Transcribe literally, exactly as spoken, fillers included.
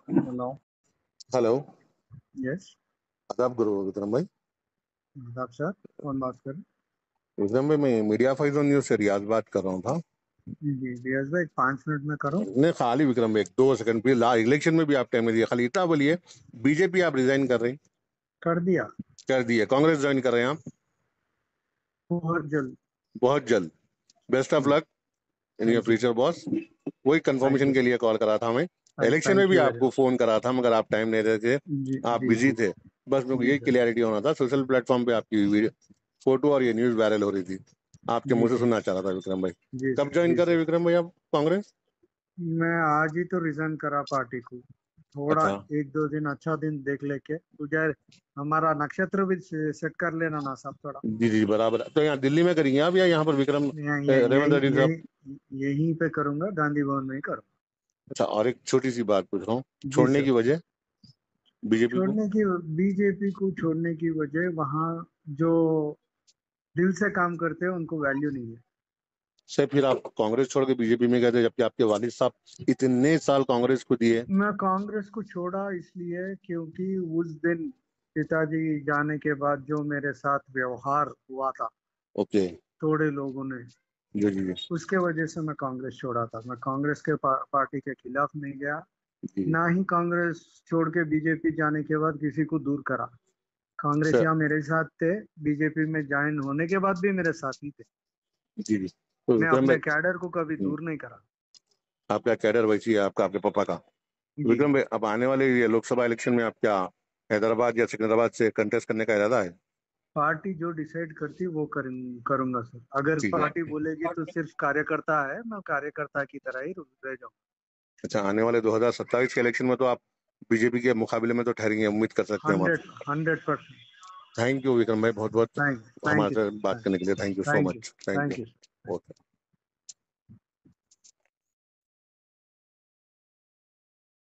Hello. Hello. Yes. आदाब गुरु विक्रम भाई। आदाब सर, कौन बात कर रहे विक्रम भाई, मैं मीडिया फाइजोन न्यूज से रियाज बात कर रहा हूँ था। हैं? जी रियाज भाई, पाँच मिनट में करो। नहीं, खाली विक्रम भाई एक दो सेकंड प्लीज। ला इलेक्शन में भी आप टाइम नहीं दिया, खाली इतना बोलिए। बीजेपी आप रिजाइन कर रहे हैं? कर दिया। कर दिए। कांग्रेस ज्वाइन कर रहे हैं आप? बहुत जल्द। बहुत जल्द। Best of luck in your thank you. Future boss. वही थैंक कंफर्मेशन यू। के लिए कॉल करा था मैं। इलेक्शन में थैंक भी यू वेरी आपको फोन करा था मगर आप टाइम नहीं देते थे, जी आप जी बिजी जी थे। बस मेरे को जी ये सर। क्लियरिटी होना था। सोशल प्लेटफॉर्म पे आपकी वीडियो फोटो और ये न्यूज वायरल हो रही थी, आपके जी मुंह से जी सुनना चाह रहा था विक्रम भाई। जी कब सर। ज्वाइन जी कर रहे हैं सर। विक्रम भाई आप कांग्रेस? मैं आज ही तो रिजाइन करा पार्टी को। थोड़ा अच्छा। एक दो दिन अच्छा दिन देख लेके तुझे हमारा नक्षत्र भी सेट कर लेना ना साहब थोड़ा। जी जी बराबर। तो यहाँ दिल्ली में करेंगे आप या यहाँ पर विक्रम यहाँ ए, यहीं रेवंत यहीं रेड्डी साहब? यहीं यहीं पे करूंगा, गांधी भवन में ही करूंगा। अच्छा, और एक छोटी सी बात पूछ रहा हूँ, जी छोड़ने सर। की वजह बीजेपी को? छोड़ने की बीजेपी को छोड़ने की वजह, वहाँ जो दिल से काम करते हैं उनको वैल्यू नहीं है। से फिर आप कांग्रेस छोड़ के बीजेपी में गए थे, जबकि आपके वालिद साहब इतने साल कांग्रेस को दिए। मैं कांग्रेस को छोड़ा इसलिए क्योंकि उस दिन पिताजी जाने के बाद जो मेरे साथ व्यवहार हुआ था ओके। थोड़े लोगों ने, जी जी जी उसके वजह से मैं कांग्रेस छोड़ा था। मैं कांग्रेस के पा, पार्टी के खिलाफ नहीं गया, जी जी। ना ही कांग्रेस छोड़ के बीजेपी जाने के बाद किसी को दूर करा। कांग्रेस सर। यहाँ मेरे साथ थे, बीजेपी में ज्वाइन होने के बाद भी मेरे साथ ही थे। जी जी। तो मैं विक्रम अपने भाई, कैडर को कभी हम्म, दूर नहीं करा। आपका कैडर वैसी है आपका, आपके पापा का। जी। विक्रम भाई, अब आने वाले ये लोकसभा इलेक्शन में आप क्या हैदराबाद या सिकंदराबाद से कंटेस्ट करने का इरादा है? पार्टी जो डिसाइड करती वो करूं, करूंगा सर। अगर ठीक है। पार्टी बोलेगी तो सिर्फ कार्यकर्ता है, मैं कार्यकर्ता की तरह ही रह जाऊँ। अच्छा, आने वाले दो हज़ार सत्ताईस के इलेक्शन में तो आप बीजेपी के मुकाबले में तो ठहरेंगे, उम्मीद कर सकते हैं हम हंड्रेड आपसे। Hundred percent. Thank you Vikram भाई, बहुत बहुत थैंक थैंक यू हमारे सर। साथ बात करने के लिए। Thank you so thank you. Much. Thank thank you. You. Okay.